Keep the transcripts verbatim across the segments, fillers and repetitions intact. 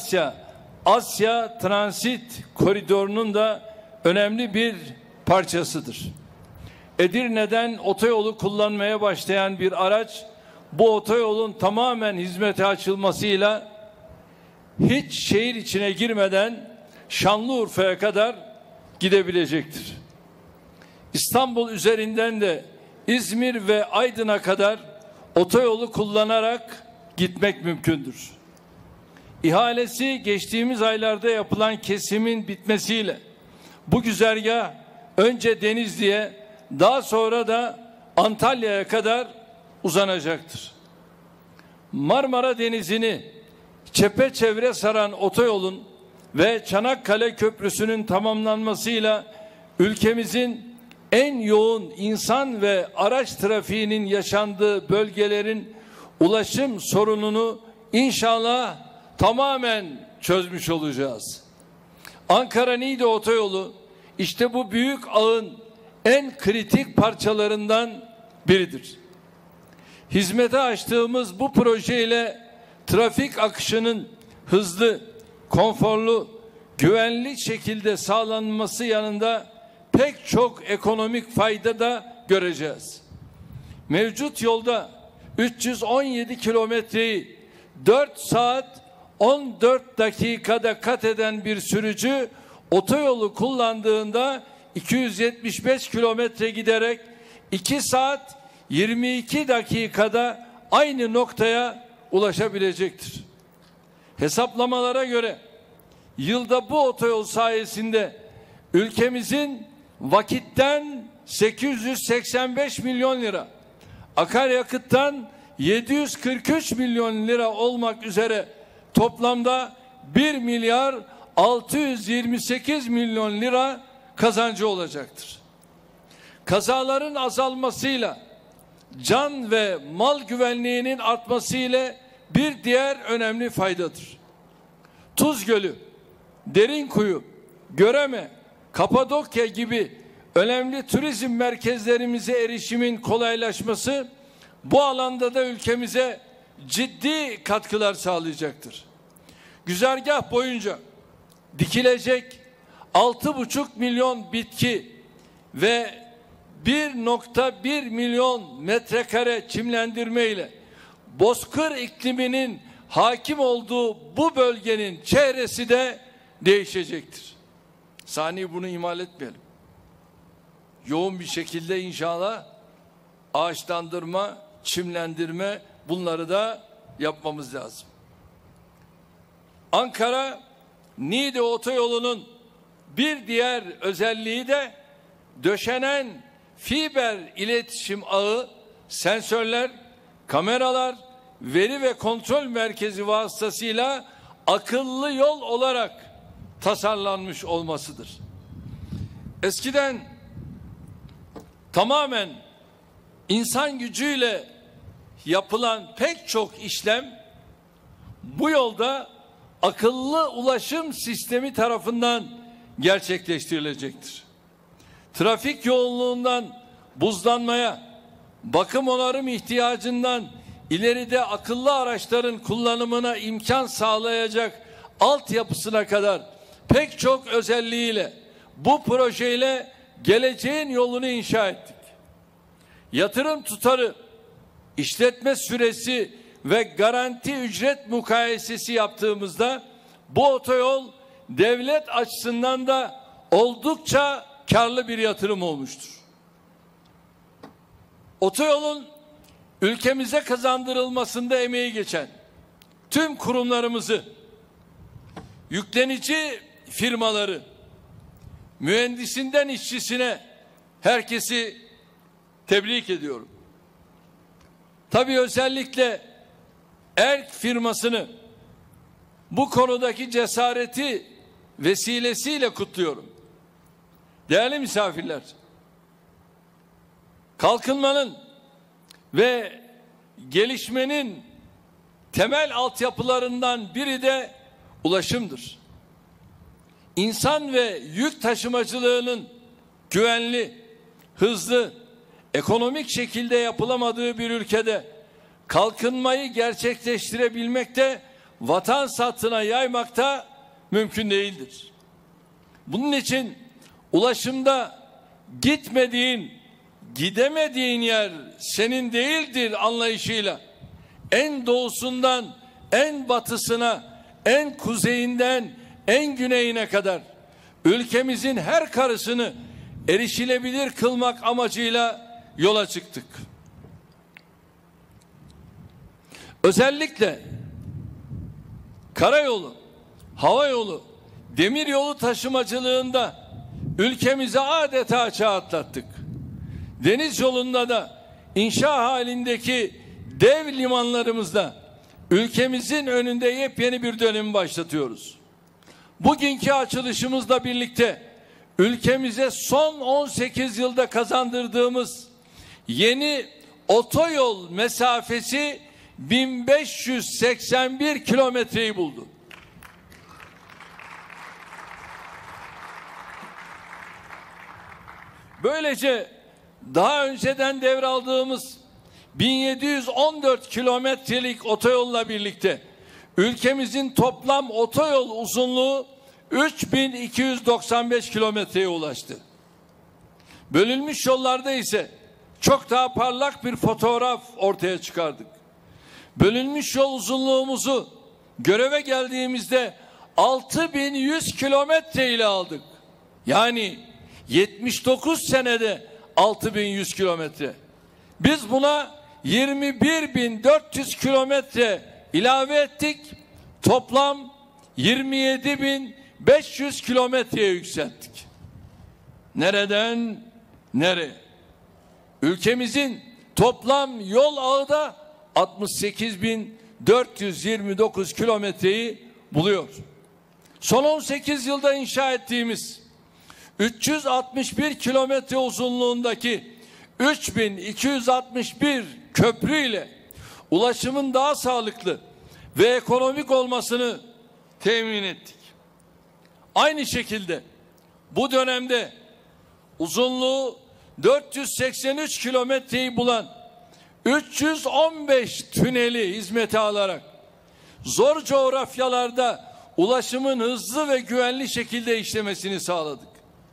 Asya, Asya Transit Koridoru'nun da önemli bir parçasıdır. Edirne'den otoyolu kullanmaya başlayan bir araç, bu otoyolun tamamen hizmete açılmasıyla hiç şehir içine girmeden Şanlıurfa'ya kadar gidebilecektir. İstanbul üzerinden de İzmir ve Aydın'a kadar otoyolu kullanarak gitmek mümkündür. İhalesi geçtiğimiz aylarda yapılan kesimin bitmesiyle bu güzergah önce Denizli'ye, daha sonra da Antalya'ya kadar uzanacaktır. Marmara Denizi'ni çepeçevre saran otoyolun ve Çanakkale Köprüsü'nün tamamlanmasıyla ülkemizin en yoğun insan ve araç trafiğinin yaşandığı bölgelerin ulaşım sorununu inşallah tamamen çözmüş olacağız. Ankara-Niğde otoyolu işte bu büyük ağın en kritik parçalarından biridir. Hizmete açtığımız bu projeyle trafik akışının hızlı, konforlu, güvenli şekilde sağlanması yanında pek çok ekonomik fayda da göreceğiz. Mevcut yolda üç yüz on yedi kilometreyi dört saat on dört dakikada kat eden bir sürücü otoyolu kullandığında iki yüz yetmiş beş kilometre giderek iki saat yirmi iki dakikada aynı noktaya ulaşabilecektir. Hesaplamalara göre yılda bu otoyol sayesinde ülkemizin vakitten sekiz yüz seksen beş milyon lira, akaryakıttan yedi yüz kırk üç milyon lira olmak üzere toplamda bir milyar altı yüz yirmi sekiz milyon lira kazancı olacaktır. Kazaların azalmasıyla can ve mal güvenliğinin artmasıyla bir diğer önemli faydadır. Tuz Gölü, Derinkuyu, Göreme, Kapadokya gibi önemli turizm merkezlerimize erişimin kolaylaşması bu alanda da ülkemize ciddi katkılar sağlayacaktır. Güzergah boyunca dikilecek altı buçuk milyon bitki ve bir nokta bir milyon metrekare çimlendirme ile bozkır ikliminin hakim olduğu bu bölgenin çehresi de değişecektir. Sani bunu ihmal etmeyelim. Yoğun bir şekilde inşallah ağaçlandırma, çimlendirme, bunları da yapmamız lazım. Ankara-Niğde otoyolunun bir diğer özelliği de döşenen fiber iletişim ağı, sensörler, kameralar, veri ve kontrol merkezi vasıtasıyla akıllı yol olarak tasarlanmış olmasıdır. Eskiden tamamen insan gücüyle yapılan pek çok işlem bu yolda akıllı ulaşım sistemi tarafından gerçekleştirilecektir. Trafik yoğunluğundan buzlanmaya, bakım onarım ihtiyacından ileride akıllı araçların kullanımına imkan sağlayacak altyapısına kadar pek çok özelliğiyle bu projeyle geleceğin yolunu inşa ettik. Yatırım tutarı, işletme süresi ve garanti ücret mukayesesi yaptığımızda bu otoyol devlet açısından da oldukça karlı bir yatırım olmuştur. Otoyolun ülkemize kazandırılmasında emeği geçen tüm kurumlarımızı, yüklenici firmaları, mühendisinden işçisine herkesi tebrik ediyorum. Tabii özellikle Erk firmasını bu konudaki cesareti vesilesiyle kutluyorum. Değerli misafirler, kalkınmanın ve gelişmenin temel altyapılarından biri de ulaşımdır. İnsan ve yük taşımacılığının güvenli, hızlı, ekonomik şekilde yapılamadığı bir ülkede kalkınmayı gerçekleştirebilmekte vatan satına yaymakta mümkün değildir. Bunun için ulaşımda gitmediğin, gidemediğin yer senin değildir anlayışıyla en doğusundan en batısına, en kuzeyinden en güneyine kadar ülkemizin her karısını erişilebilir kılmak amacıyla yola çıktık. Özellikle karayolu, havayolu, demiryolu taşımacılığında ülkemizi adeta çağ atlattık. Deniz yolunda da inşa halindeki dev limanlarımızda ülkemizin önünde yepyeni bir dönemi başlatıyoruz. Bugünkü açılışımızla birlikte ülkemize son on sekiz yılda kazandırdığımız yeni otoyol mesafesi bin beş yüz seksen bir kilometreyi buldu. Böylece daha önceden devraldığımız bin yedi yüz on dört kilometrelik otoyolla birlikte ülkemizin toplam otoyol uzunluğu üç bin iki yüz doksan beş kilometreye ulaştı. Bölünmüş yollarda ise çok daha parlak bir fotoğraf ortaya çıkardık. Bölünmüş yol uzunluğumuzu göreve geldiğimizde altı bin yüz kilometre ile aldık. Yani yetmiş dokuz senede altı bin yüz kilometre. Biz buna yirmi bir bin dört yüz kilometre ilave ettik. Toplam yirmi yedi bin beş yüz kilometreye yükselttik. Nereden nereye? Ülkemizin toplam yol ağı da altmış sekiz bin dört yüz yirmi dokuz kilometreyi buluyor. Son on sekiz yılda inşa ettiğimiz üç yüz altmış bir kilometre uzunluğundaki üç bin iki yüz altmış bir köprü ile ulaşımın daha sağlıklı ve ekonomik olmasını temin ettik. Aynı şekilde bu dönemde uzunluğu dört yüz seksen üç kilometreyi bulan üç yüz on beş tüneli hizmete alarak zor coğrafyalarda ulaşımın hızlı ve güvenli şekilde işlemesini sağladık.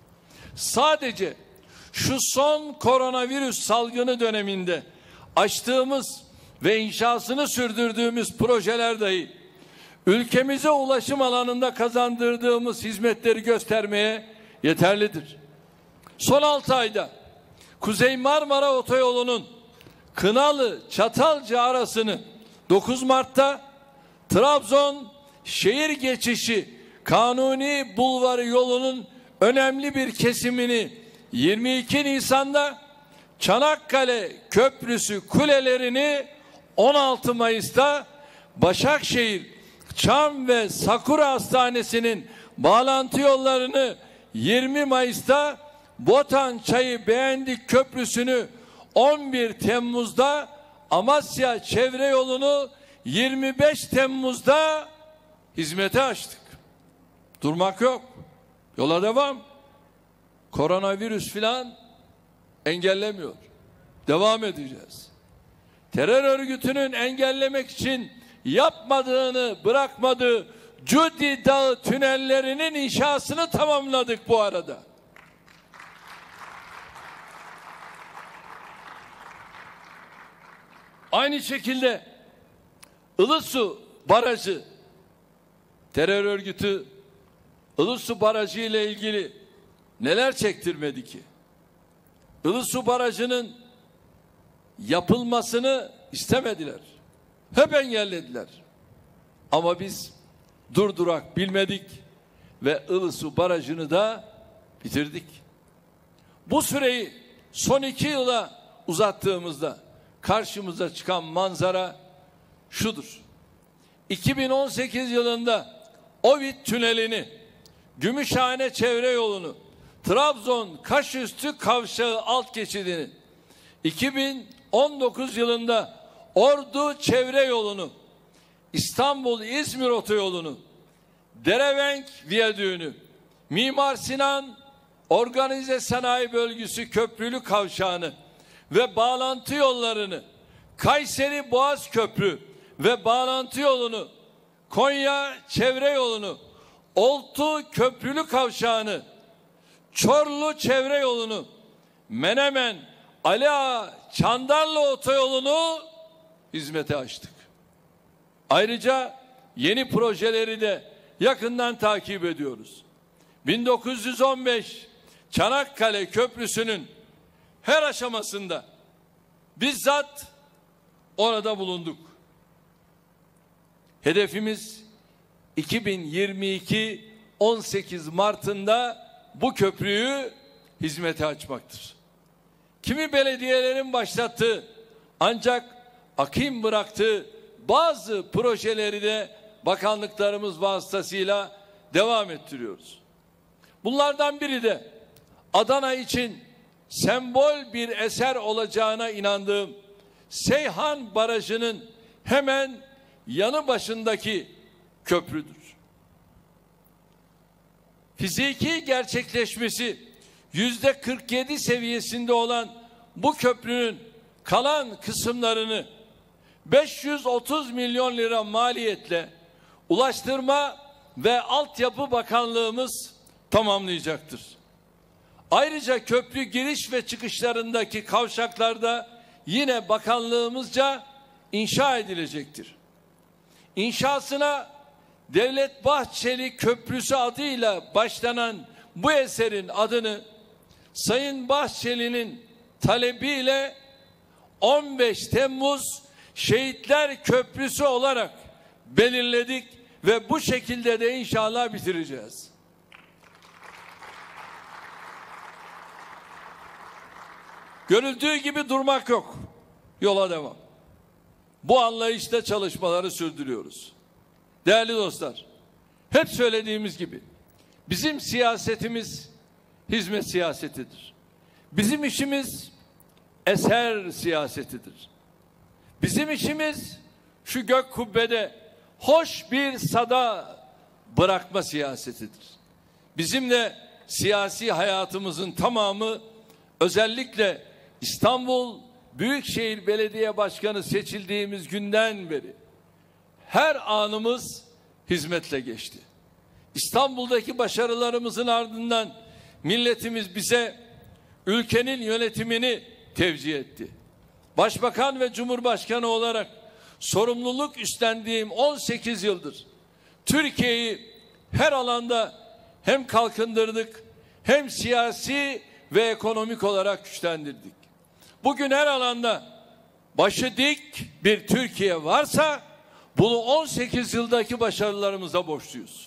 Sadece şu son koronavirüs salgını döneminde açtığımız ve inşasını sürdürdüğümüz projeler dahi ülkemize ulaşım alanında kazandırdığımız hizmetleri göstermeye yeterlidir. Son altı ayda Kuzey Marmara Otoyolu'nun Kınalı-Çatalca arasını dokuz Mart'ta, Trabzon şehir geçişi Kanuni Bulvarı yolunun önemli bir kesimini yirmi iki Nisan'da, Çanakkale Köprüsü kulelerini on altı Mayıs'ta, Başakşehir, Çam ve Sakura Hastanesi'nin bağlantı yollarını yirmi Mayıs'ta, Botan Çayı Beğendik Köprüsü'nü on bir Temmuz'da, Amasya Çevre Yolu'nu yirmi beş Temmuz'da hizmete açtık. Durmak yok. Yola devam. Koronavirüs filan engellemiyor. Devam edeceğiz. Terör örgütünün engellemek için yapmadığını bırakmadığı Cudi Dağı tünellerinin inşasını tamamladık bu arada. Aynı şekilde Ilısu Barajı, terör örgütü Ilısu Barajı ile ilgili neler çektirmedi ki? Ilısu Barajı'nın yapılmasını istemediler. Hep engellediler. Ama biz durdurak bilmedik ve Ilısu Barajı'nı da bitirdik. Bu süreyi son iki yıla uzattığımızda karşımıza çıkan manzara şudur. iki bin on sekiz yılında Ovid Tüneli'ni, Gümüşhane Çevre Yolu'nu, Trabzon Kaşüstü Kavşağı alt geçidini, iki bin on dokuz yılında Ordu Çevre Yolu'nu, İstanbul-İzmir Otoyolu'nu, Derevenk Viyadüğü'nü, Mimar Sinan Organize Sanayi Bölgesi Köprülü Kavşağı'nı ve bağlantı yollarını, Kayseri Boğaz Köprü ve bağlantı yolunu, Konya çevre yolunu, Oltu köprülü kavşağını, Çorlu çevre yolunu, Menemen, Ali Ağa, Çandarlı otoyolunu hizmete açtık. Ayrıca yeni projeleri de yakından takip ediyoruz. bin dokuz yüz on beş Çanakkale Köprüsü'nün her aşamasında bizzat orada bulunduk. Hedefimiz iki bin yirmi iki on sekiz Mart'ında bu köprüyü hizmete açmaktır. Kimi belediyelerin başlattığı ancak akım bıraktığı bazı projeleri de bakanlıklarımız vasıtasıyla devam ettiriyoruz. Bunlardan biri de Adana için sembol bir eser olacağına inandığım Seyhan Barajı'nın hemen yanı başındaki köprüdür. Fiziki gerçekleşmesi yüzde kırk yedi seviyesinde olan bu köprünün kalan kısımlarını beş yüz otuz milyon lira maliyetle Ulaştırma ve Altyapı Bakanlığımız tamamlayacaktır. Ayrıca köprü giriş ve çıkışlarındaki kavşaklarda yine bakanlığımızca inşa edilecektir. İnşasına Devlet Bahçeli Köprüsü adıyla başlanan bu eserin adını Sayın Bahçeli'nin talebiyle on beş Temmuz Şehitler Köprüsü olarak belirledik ve bu şekilde de inşallah bitireceğiz. Görüldüğü gibi durmak yok. Yola devam. Bu anlayışla çalışmaları sürdürüyoruz. Değerli dostlar, hep söylediğimiz gibi bizim siyasetimiz hizmet siyasetidir. Bizim işimiz eser siyasetidir. Bizim işimiz şu gök kubbede hoş bir sada bırakma siyasetidir. Bizim de siyasi hayatımızın tamamı özellikle İstanbul Büyükşehir Belediye Başkanı seçildiğimiz günden beri her anımız hizmetle geçti. İstanbul'daki başarılarımızın ardından milletimiz bize ülkenin yönetimini tevcih etti. Başbakan ve Cumhurbaşkanı olarak sorumluluk üstlendiğim on sekiz yıldır Türkiye'yi her alanda hem kalkındırdık hem siyasi ve ekonomik olarak güçlendirdik. Bugün her alanda başı dik bir Türkiye varsa bunu on sekiz yıldaki başarılarımıza borçluyuz.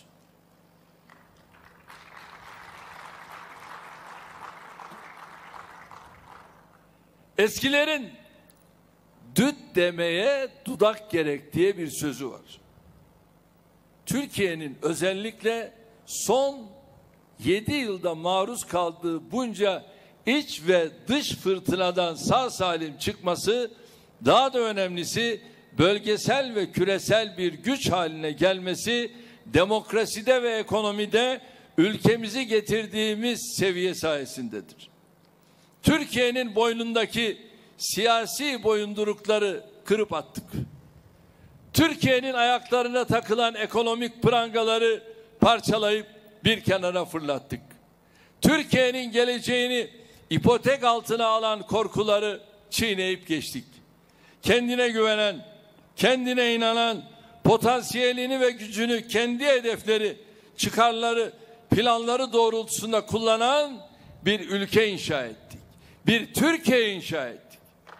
Eskilerin düt demeye dudak gerek diye bir sözü var. Türkiye'nin özellikle son yedi yılda maruz kaldığı bunca iç ve dış fırtınadan sağ salim çıkması, daha da önemlisi bölgesel ve küresel bir güç haline gelmesi, demokraside ve ekonomide ülkemizi getirdiğimiz seviye sayesindedir. Türkiye'nin boynundaki siyasi boyundurukları kırıp attık. Türkiye'nin ayaklarına takılan ekonomik prangaları parçalayıp bir kenara fırlattık. Türkiye'nin geleceğini ipotek altına alan korkuları çiğneyip geçtik. Kendine güvenen, kendine inanan, potansiyelini ve gücünü kendi hedefleri, çıkarları, planları doğrultusunda kullanan bir ülke inşa ettik. Bir Türkiye inşa ettik.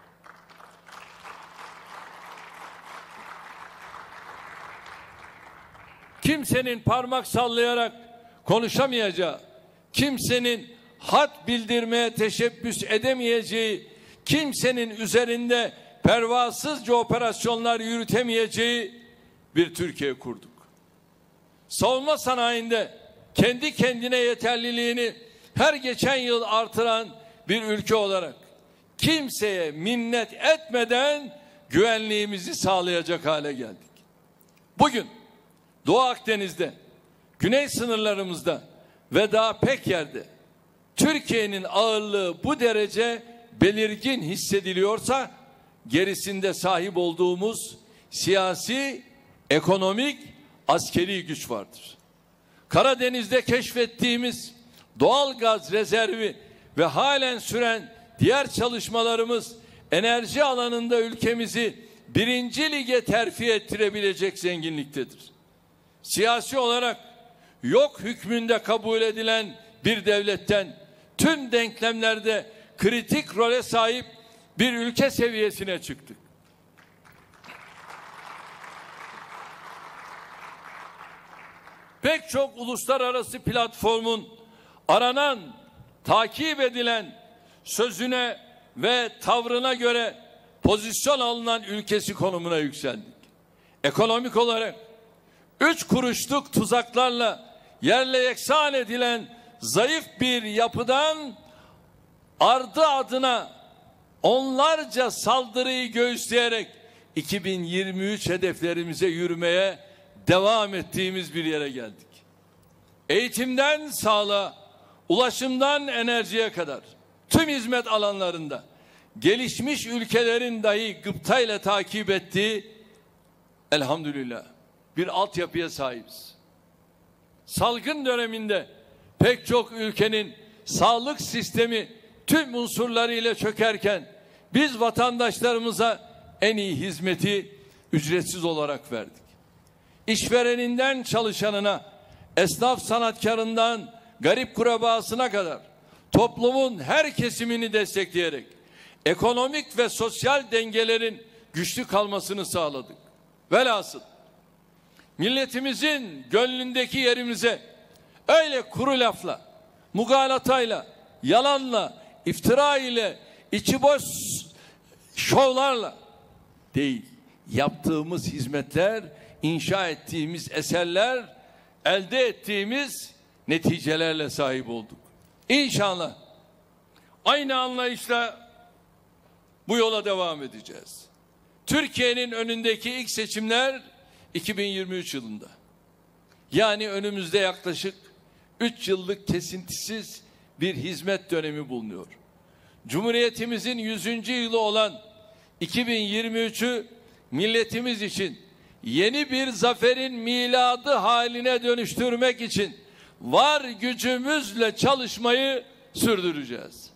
Kimsenin parmak sallayarak konuşamayacağı, kimsenin hat bildirmeye teşebbüs edemeyeceği, kimsenin üzerinde pervasızca operasyonlar yürütemeyeceği bir Türkiye kurduk. Savunma sanayinde kendi kendine yeterliliğini her geçen yıl artıran bir ülke olarak kimseye minnet etmeden güvenliğimizi sağlayacak hale geldik. Bugün Doğu Akdeniz'de, güney sınırlarımızda ve daha pek yerde Türkiye'nin ağırlığı bu derece belirgin hissediliyorsa gerisinde sahip olduğumuz siyasi, ekonomik, askeri güç vardır. Karadeniz'de keşfettiğimiz doğal gaz rezervi ve halen süren diğer çalışmalarımız enerji alanında ülkemizi birinci lige terfi ettirebilecek zenginliktedir. Siyasi olarak yok hükmünde kabul edilen bir devletten tüm denklemlerde kritik role sahip bir ülke seviyesine çıktık. Pek çok uluslararası platformun aranan, takip edilen sözüne ve tavrına göre pozisyon alınan ülkesi konumuna yükseldik. Ekonomik olarak üç kuruşluk tuzaklarla yerle yeksan edilen zayıf bir yapıdan ardı adına onlarca saldırıyı göğüsleyerek iki bin yirmi üç hedeflerimize yürümeye devam ettiğimiz bir yere geldik. Eğitimden sağlığa, ulaşımdan enerjiye kadar tüm hizmet alanlarında gelişmiş ülkelerin dahi gıptayla takip ettiği elhamdülillah bir altyapıya sahibiz. Salgın döneminde pek çok ülkenin sağlık sistemi tüm unsurlarıyla çökerken biz vatandaşlarımıza en iyi hizmeti ücretsiz olarak verdik. İşvereninden çalışanına, esnaf sanatkarından garip kurabasına kadar toplumun her kesimini destekleyerek ekonomik ve sosyal dengelerin güçlü kalmasını sağladık. Velhasıl milletimizin gönlündeki yerimize öyle kuru lafla, mugalatayla, yalanla, iftira ile, içi boş şovlarla değil, yaptığımız hizmetler, inşa ettiğimiz eserler, elde ettiğimiz neticelerle sahip olduk. İnşallah aynı anlayışla bu yola devam edeceğiz. Türkiye'nin önündeki ilk seçimler iki bin yirmi üç yılında. Yani önümüzde yaklaşık üç yıllık kesintisiz bir hizmet dönemi bulunuyor. Cumhuriyetimizin yüzüncü yılı olan iki bin yirmi üçü milletimiz için yeni bir zaferin miladı haline dönüştürmek için var gücümüzle çalışmayı sürdüreceğiz.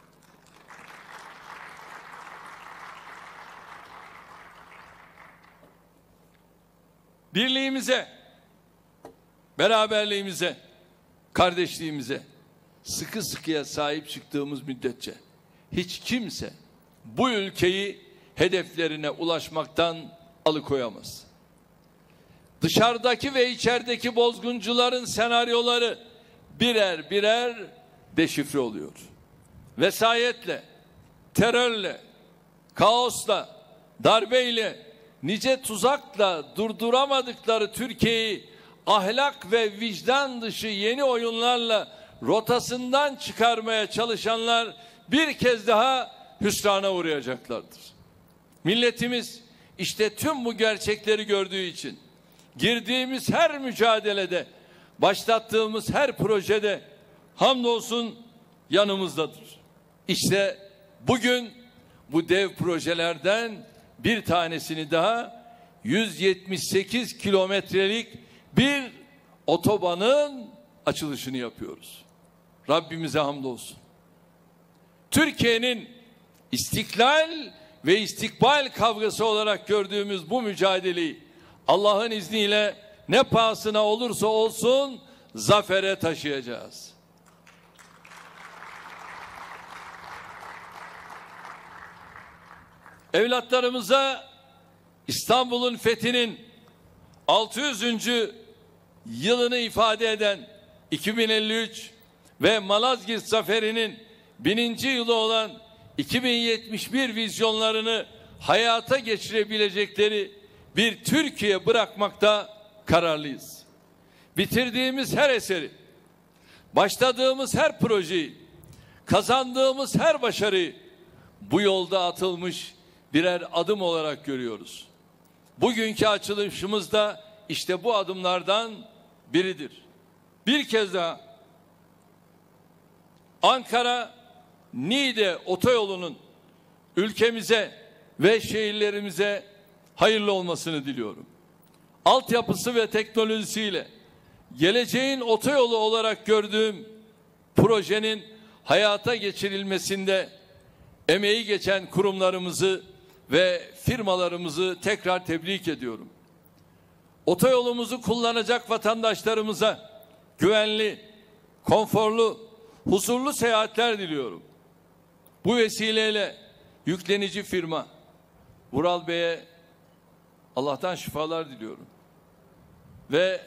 Birliğimize, beraberliğimize, kardeşliğimize sıkı sıkıya sahip çıktığımız müddetçe hiç kimse bu ülkeyi hedeflerine ulaşmaktan alıkoyamaz. Dışarıdaki ve içerideki bozguncuların senaryoları birer birer deşifre oluyor. Vesayetle, terörle, kaosla, darbeyle, nice tuzakla durduramadıkları Türkiye'yi ahlak ve vicdan dışı yeni oyunlarla rotasından çıkarmaya çalışanlar bir kez daha hüsrana uğrayacaklardır. Milletimiz işte tüm bu gerçekleri gördüğü için girdiğimiz her mücadelede, başlattığımız her projede hamdolsun yanımızdadır. İşte bugün bu dev projelerden bir tanesini daha yüz yetmiş sekiz kilometrelik bir otobanın açılışını yapıyoruz. Rabbimize hamdolsun. Türkiye'nin istiklal ve istikbal kavgası olarak gördüğümüz bu mücadeleyi Allah'ın izniyle ne pahasına olursa olsun zafere taşıyacağız. Evlatlarımıza İstanbul'un fethinin altı yüzüncü yılını ifade eden iki bin elli üç ve Malazgirt Zaferi'nin bininci yılı olan iki bin yetmiş bir vizyonlarını hayata geçirebilecekleri bir Türkiye bırakmakta kararlıyız. Bitirdiğimiz her eseri, başladığımız her projeyi, kazandığımız her başarıyı bu yolda atılmış birer adım olarak görüyoruz. Bugünkü açılışımız da işte bu adımlardan biridir. Bir kez daha Ankara-Niğde otoyolunun ülkemize ve şehirlerimize hayırlı olmasını diliyorum. altyapısı ve teknolojisiyle geleceğin otoyolu olarak gördüğüm projenin hayata geçirilmesinde emeği geçen kurumlarımızı ve firmalarımızı tekrar tebrik ediyorum. Otoyolumuzu kullanacak vatandaşlarımıza güvenli, konforlu, huzurlu seyahatler diliyorum. Bu vesileyle yüklenici firma Vural Bey'e Allah'tan şifalar diliyorum. Ve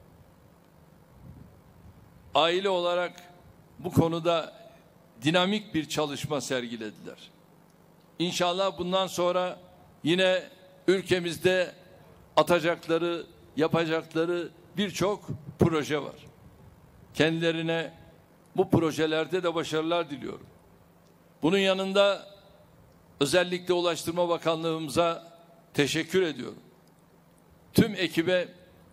aile olarak bu konuda dinamik bir çalışma sergilediler. İnşallah bundan sonra yine ülkemizde atacakları, yapacakları birçok proje var. Kendilerine bu projelerde de başarılar diliyorum. Bunun yanında özellikle Ulaştırma Bakanlığımıza teşekkür ediyorum. Tüm ekibe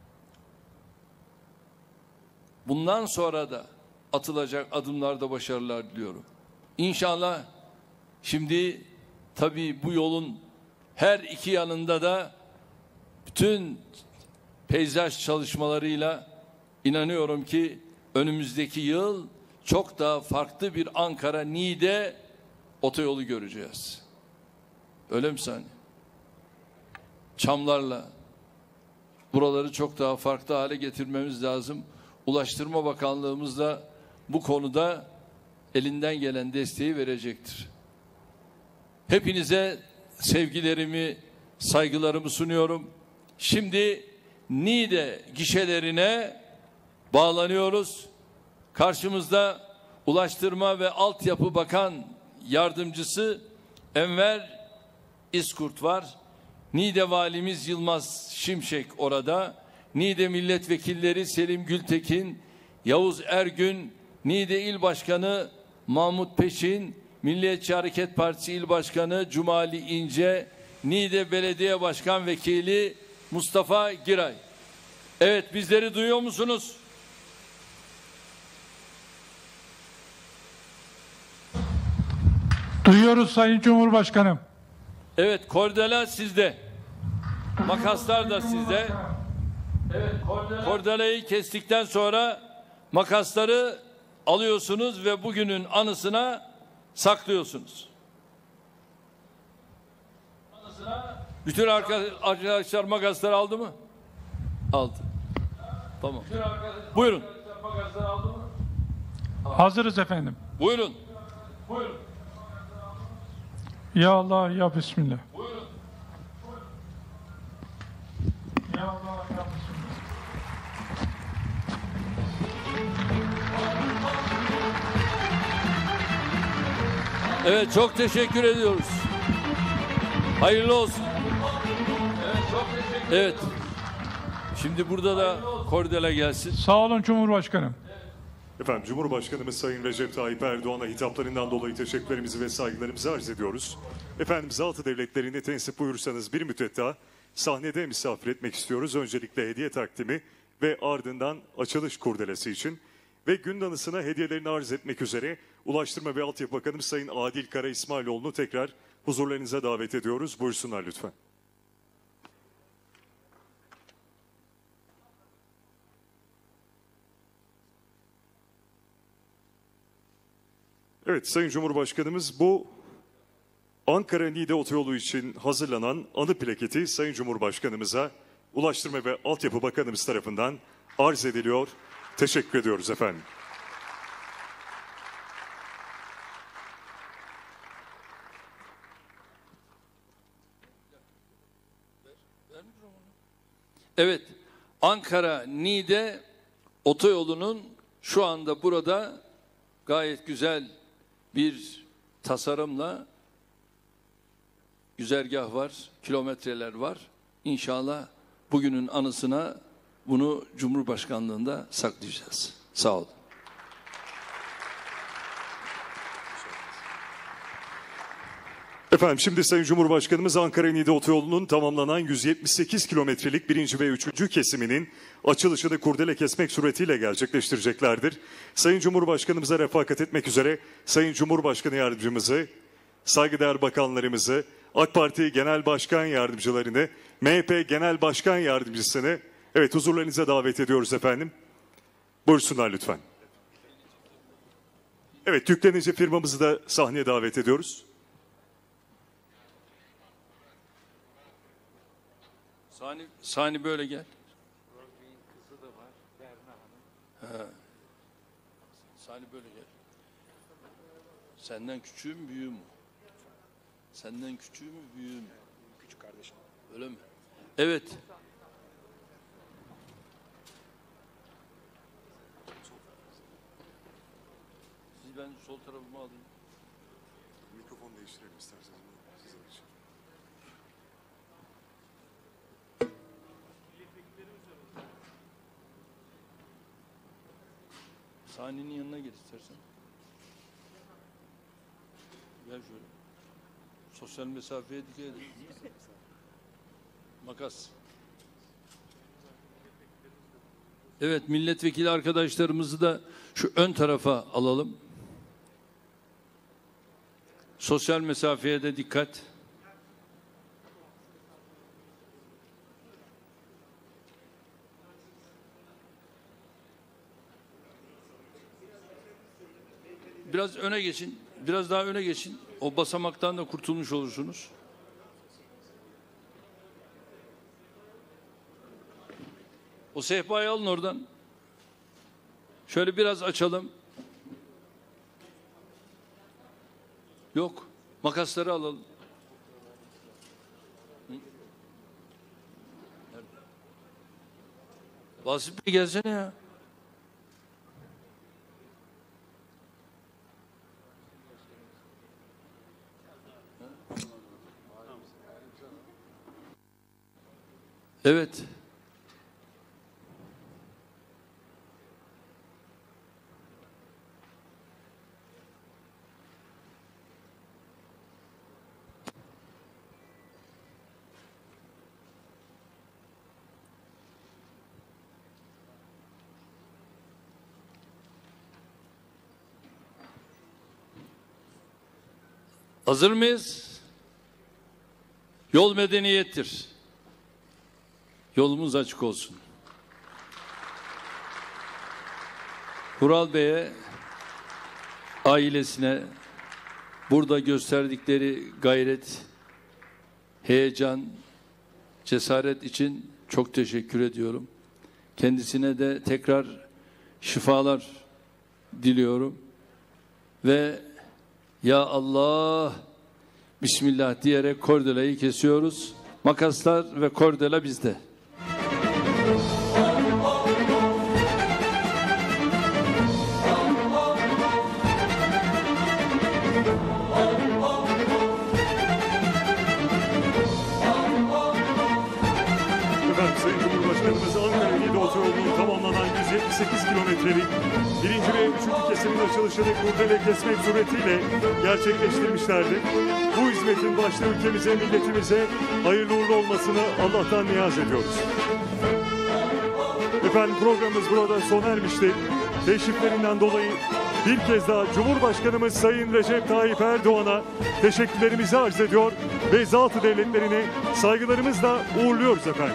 bundan sonra da atılacak adımlarda başarılar diliyorum. İnşallah şimdi tabii bu yolun her iki yanında da bütün peyzaj çalışmalarıyla inanıyorum ki önümüzdeki yıl çok daha farklı bir Ankara-Niğde otoyolu göreceğiz. Öyle mi saniye? Çamlarla buraları çok daha farklı hale getirmemiz lazım. Ulaştırma Bakanlığımız da bu konuda elinden gelen desteği verecektir. Hepinize sevgilerimi, saygılarımı sunuyorum. Şimdi Niğde gişelerine bağlanıyoruz. Karşımızda Ulaştırma ve Altyapı Bakan Yardımcısı Enver İzkurt var. Niğde Valimiz Yılmaz Şimşek orada. Niğde Milletvekilleri Selim Gültekin, Yavuz Ergün, Niğde İl Başkanı Mahmut Peşin, Milliyetçi Hareket Partisi İl Başkanı Cumali İnce, Niğde Belediye Başkan Vekili Mustafa Giray. Evet, bizleri duyuyor musunuz? Duyuyoruz Sayın Cumhurbaşkanım. Evet, kordela sizde. Makaslar da sizde. Evet, kordela. Kordelayı kestikten sonra makasları alıyorsunuz ve bugünün anısına saklıyorsunuz. Anısına bütün arkadaşlar makasları aldı mı? Aldı. Tamam. Buyurun. Makasları aldı mı? Hazırız efendim. Buyurun. Buyurun. Ya Allah ya Bismillah. Buyurun. Ya Allah ya Bismillah. Evet, çok teşekkür ediyoruz. Hayırlı olsun. Evet, çok teşekkür Evet. Şimdi burada da kordela gelsin. Sağ olun Cumhurbaşkanım. Efendim Cumhurbaşkanımız Sayın Recep Tayyip Erdoğan'a hitaplarından dolayı teşekkürlerimizi ve saygılarımızı arz ediyoruz. Efendim Zaltı Devletleri'ne tensip buyurursanız bir müddet daha sahnede misafir etmek istiyoruz. Öncelikle hediye takdimi ve ardından açılış kurdelesi için ve gün anısına hediyelerini arz etmek üzere Ulaştırma ve Altyapı Bakanımız Sayın Adil Kara İsmailoğlu'nu tekrar huzurlarınıza davet ediyoruz. Buyursunlar lütfen. Evet, Sayın Cumhurbaşkanımız bu Ankara-Niğde otoyolu için hazırlanan anı plaketi Sayın Cumhurbaşkanımıza Ulaştırma ve Altyapı Bakanımız tarafından arz ediliyor. Teşekkür ediyoruz efendim. Evet, Ankara-Niğde otoyolunun şu anda burada gayet güzel bir tasarımla güzergah var, kilometreler var. İnşallah bugünün anısına bunu Cumhurbaşkanlığında saklayacağız. Sağ olun. Efendim şimdi Sayın Cumhurbaşkanımız Ankara-Niğde otoyolunun tamamlanan yüz yetmiş sekiz kilometrelik birinci ve üçüncü kesiminin açılışını kurdele kesmek suretiyle gerçekleştireceklerdir. Sayın Cumhurbaşkanımıza refakat etmek üzere Sayın Cumhurbaşkanı Yardımcımızı, saygıdeğer bakanlarımızı, AK Parti Genel Başkan Yardımcılarını M H P Genel Başkan Yardımcısını evet huzurlarınıza davet ediyoruz efendim. Buyursunlar lütfen. Evet, yüklenici firmamızı da sahneye davet ediyoruz. Sani, Sani böyle gel. Ha. Sani böyle gel. Senden küçüğü mü büyüğü mü? Senden küçüğü mü büyüğü mü? Küçük kardeşim. Öyle mi? Evet. Siz ben sol tarafımı alayım. Mikrofon değiştirelim isterseniz. Siz alın. Sani'nin yanına gel istersen. Gel şöyle. Sosyal mesafeye dikkat edin. Makas. Evet, milletvekili arkadaşlarımızı da şu ön tarafa alalım. Sosyal mesafeye de dikkat. Biraz öne geçin. Biraz daha öne geçin. O basamaktan da kurtulmuş olursunuz. O sehpayı alın oradan. Şöyle biraz açalım. Yok. Makasları alalım. Hı? Nerede? Vasip Bey gelsene ya. Evet. Hazır mıyız? Yol medeniyettir. Yolumuz açık olsun. Vural Bey'e, ailesine burada gösterdikleri gayret, heyecan, cesaret için çok teşekkür ediyorum. Kendisine de tekrar şifalar diliyorum. Ve ya Allah, Bismillah diyerek kordelayı kesiyoruz. Makaslar ve kordela bizde. Efendim, Sayın Cumhurbaşkanımız Ankara-Niğde otoyolunun tamamlanan yüz yetmiş sekiz kilometrelik birinci ve üçüncü kesimin açılışını kurdele kesmek suretiyle gerçekleştirmişlerdi. Bu hizmetin başta ülkemize, milletimize hayırlı uğurlu olmasını Allah'tan niyaz ediyoruz. Efendim, programımız burada sona ermiştir. Teşriflerinden dolayı bir kez daha Cumhurbaşkanımız Sayın Recep Tayyip Erdoğan'a teşekkürlerimizi arz ediyor ve zat-ı devletlerine saygılarımızla uğurluyoruz efendim.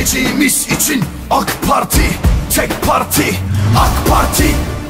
geleceğimiz için AK Parti, tek parti, AK Parti.